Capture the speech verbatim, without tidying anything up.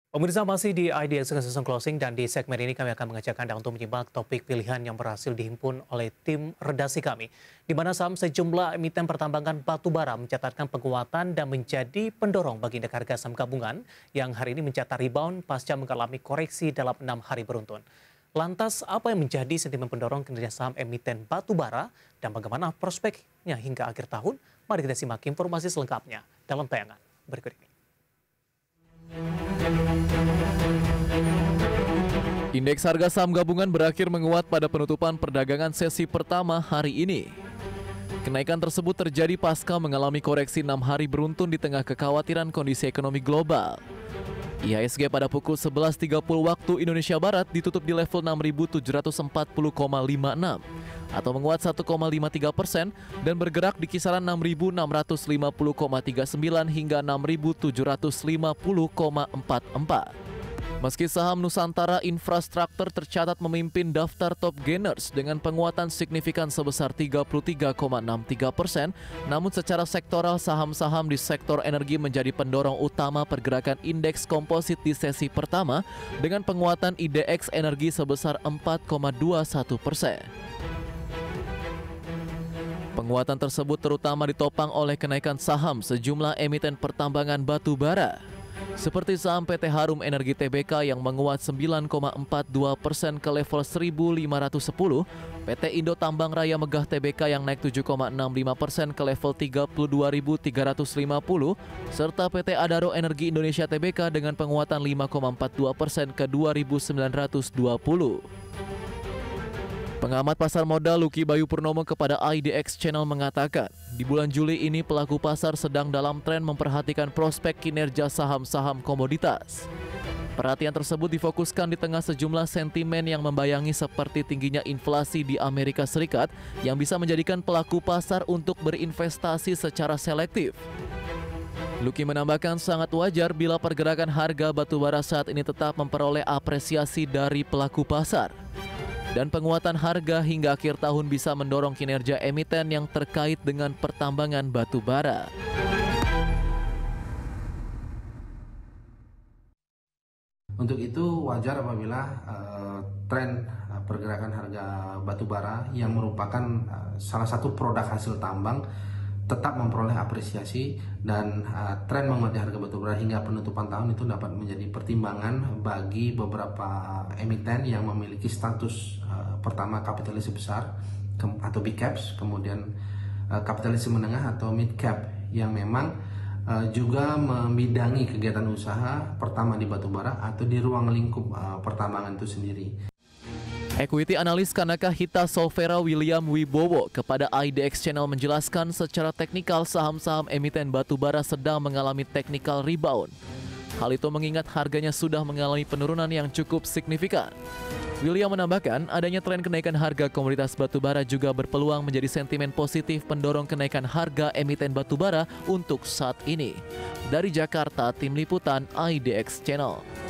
Pemirsa masih di I D X Season Closing dan di segmen ini kami akan mengajak Anda untuk menyimak topik pilihan yang berhasil dihimpun oleh tim redaksi kami. Di mana saham sejumlah emiten pertambangan batu bara mencatatkan penguatan dan menjadi pendorong bagi indeks harga saham gabungan yang hari ini mencatat rebound pasca mengalami koreksi dalam enam hari beruntun. Lantas apa yang menjadi sentimen pendorong kinerja saham emiten batu bara dan bagaimana prospeknya hingga akhir tahun? Mari kita simak informasi selengkapnya dalam tayangan berikut ini. Indeks harga saham gabungan berakhir menguat pada penutupan perdagangan sesi pertama hari ini. Kenaikan tersebut terjadi pasca mengalami koreksi enam hari beruntun di tengah kekhawatiran kondisi ekonomi global. I H S G pada pukul sebelas tiga puluh waktu Indonesia Barat ditutup di level enam ribu tujuh ratus empat puluh koma lima enam atau menguat satu koma lima tiga persen dan bergerak di kisaran enam ribu enam ratus lima puluh koma tiga sembilan hingga enam ribu tujuh ratus lima puluh koma empat empat. Meski saham Nusantara Infrastruktur tercatat memimpin daftar top gainers dengan penguatan signifikan sebesar tiga puluh tiga koma enam tiga persen, namun secara sektoral saham-saham di sektor energi menjadi pendorong utama pergerakan indeks komposit di sesi pertama dengan penguatan I D X energi sebesar empat koma dua satu persen. Penguatan tersebut terutama ditopang oleh kenaikan saham sejumlah emiten pertambangan batu bara, seperti saham P T Harum Energi T B K yang menguat sembilan koma empat dua persen ke level seribu lima ratus sepuluh, P T Indo Tambang Raya Megah T B K yang naik tujuh koma enam lima persen ke level tiga puluh dua ribu tiga ratus lima puluh, serta P T Adaro Energi Indonesia T B K dengan penguatan lima koma empat dua persen ke dua ribu sembilan ratus dua puluh. Pengamat pasar modal Lucky Bayu Purnomo kepada I D X Channel mengatakan, di bulan Juli ini pelaku pasar sedang dalam tren memperhatikan prospek kinerja saham-saham komoditas. Perhatian tersebut difokuskan di tengah sejumlah sentimen yang membayangi seperti tingginya inflasi di Amerika Serikat yang bisa menjadikan pelaku pasar untuk berinvestasi secara selektif. Lucky menambahkan sangat wajar bila pergerakan harga batubara saat ini tetap memperoleh apresiasi dari pelaku pasar. Dan penguatan harga hingga akhir tahun bisa mendorong kinerja emiten yang terkait dengan pertambangan batu bara. Untuk itu wajar apabila uh, tren uh, pergerakan harga batu bara yang merupakan uh, salah satu produk hasil tambang tetap memperoleh apresiasi dan uh, tren menguatnya harga batubara hingga penutupan tahun itu dapat menjadi pertimbangan bagi beberapa emiten yang memiliki status uh, pertama kapitalisasi besar atau big caps, kemudian uh, kapitalisasi menengah atau mid cap yang memang uh, juga membidangi kegiatan usaha pertama di batubara atau di ruang lingkup uh, pertambangan itu sendiri. Equity analis Kanaka Hita Solvera William Wibowo kepada I D X Channel menjelaskan secara teknikal saham-saham emiten batubara sedang mengalami technical rebound. Hal itu mengingat harganya sudah mengalami penurunan yang cukup signifikan. William menambahkan adanya tren kenaikan harga komoditas batubara juga berpeluang menjadi sentimen positif pendorong kenaikan harga emiten batubara untuk saat ini. Dari Jakarta, Tim Liputan I D X Channel.